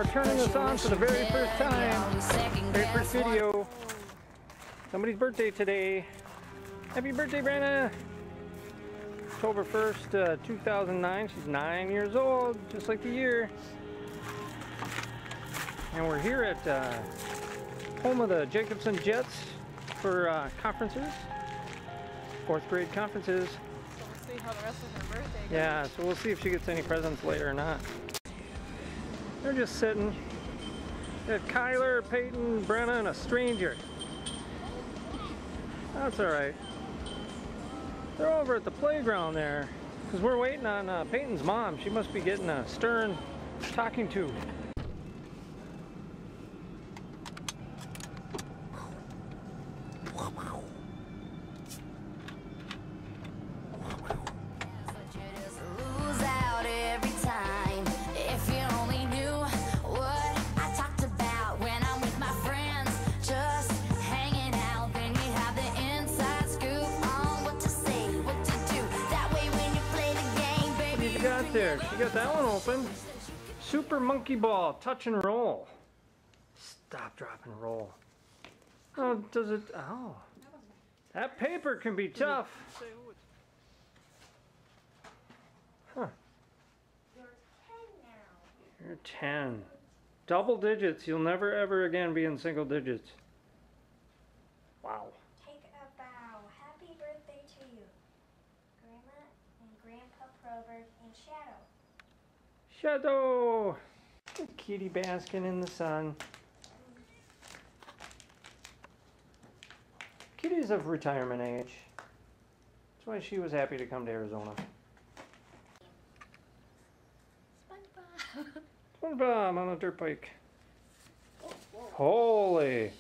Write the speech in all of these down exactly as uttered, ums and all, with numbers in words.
turning this on for the very first time. Very first video. Somebody's birthday today. Happy birthday, Brenna! October first, uh, two thousand nine. She's nine years old, just like the year. And we're here at uh, home of the Jacobson Jets for uh, conferences. Fourth grade conferences. So we'll see how the rest of her birthday goes. Yeah, so we'll see if she gets any presents later or not. They're just sitting. Got Kyler, Peyton, Brenna, and a stranger. That's alright. They're over at the playground there. Because we're waiting on uh, Peyton's mom. She must be getting a stern talking to. There, she got that one open. Super Monkey Ball, touch and roll. Stop, drop, and roll. Oh, does it? Oh, that paper can be tough. Huh. You're ten. Double digits. You'll never ever again be in single digits. Wow. Take a bow. Happy birthday to you, Grandma and Grandpa Proberg and Shadow. Shadow! Kitty basking in the sun. Kitty's of retirement age. That's why she was happy to come to Arizona. SpongeBob. SpongeBob on a dirt bike. Holy!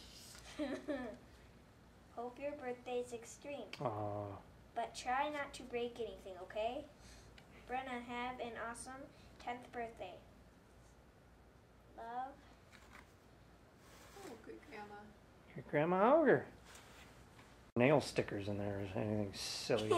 Hope your birthday's extreme. Aww. But try not to break anything, okay? Brenna, have an awesome tenth birthday. Love. Oh, good grandma. Your Grandma Auger. Nail stickers in there is anything silly.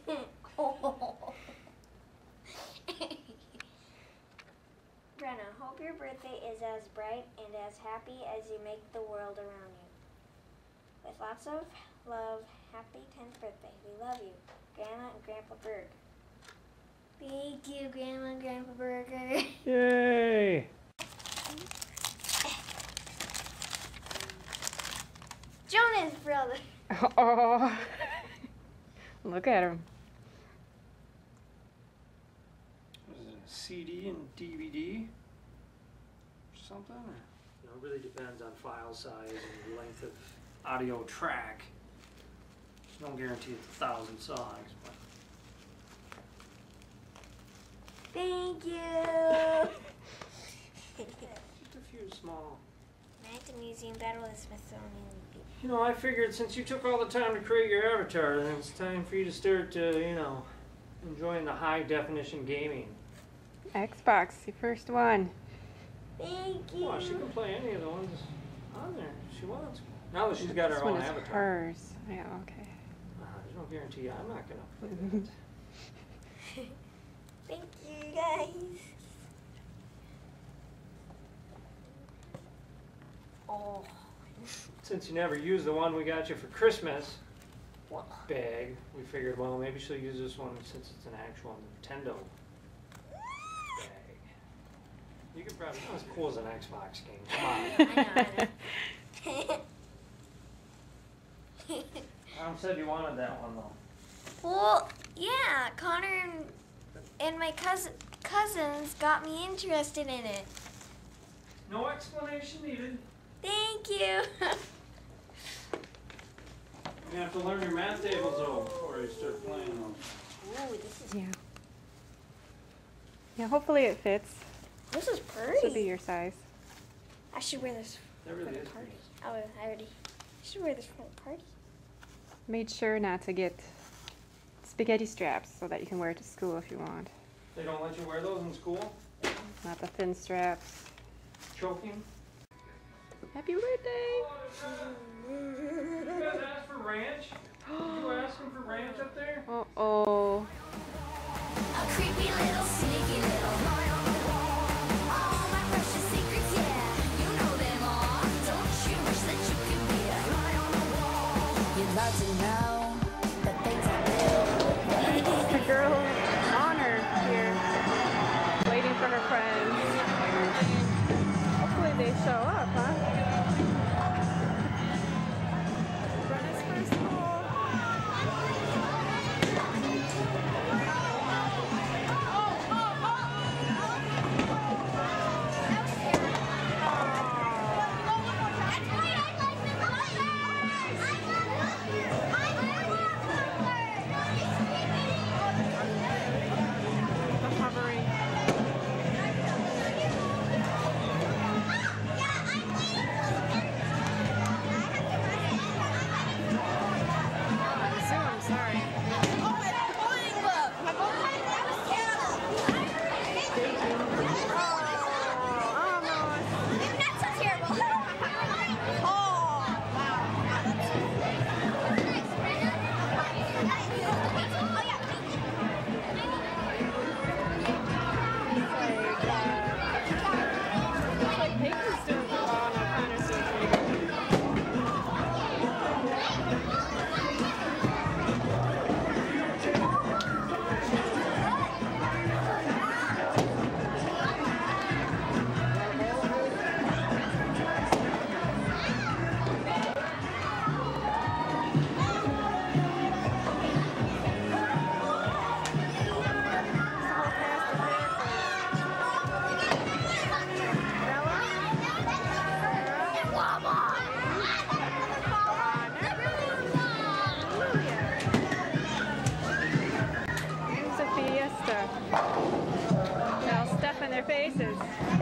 Brenna, hope your birthday is as bright and as happy as you make the world around you. With lots of love, happy tenth birthday. We love you, Grandma and Grandpa Berg. Thank you, Grandma and Grandpa Burger. Yay! Jonas brother. Oh, look at him. What is it, a C D and D V D? Or something? Or? You know, it really depends on file size and length of audio track. No guarantee it's a thousand songs, but. Thank you. Just a few small. Night at the Museum Battle of the Smithsonian. You know, I figured since you took all the time to create your avatar, then it's time for you to start, uh, you know, enjoying the high definition gaming. Xbox, the first one. Thank you. Well, she can play any of the ones on there if she wants. Now that she's got This her one own is avatar. hers. Yeah, okay. Uh, there's no guarantee I'm not going to play that. Thank you, guys. Oh. Since you never used the one we got you for Christmas bag, we figured, well, maybe she'll use this one since it's an actual Nintendo bag. You could probably, not as cool as an Xbox game. Come on. I know, I know. Mom said you wanted that one, though. Well, yeah, Connor and, and my cousin cousins got me interested in it. No explanation needed. Thank you. You have to learn your math tables, though, before you start playing them. Ooh, this is Yeah. Yeah, hopefully it fits. this is This should be pretty. your size. I should wear this That for really the is party. pretty. Oh, I already. I should wear this for the party. Made sure not to get spaghetti straps so that you can wear it to school if you want. They don't let you wear those in school? Not the thin straps. Choking? Happy birthday! You guys asked for ranch? Did you ask them for ranch up there? Uh-oh. A creepy little sneaky little boy on the wall. All my precious secrets, yeah. faces.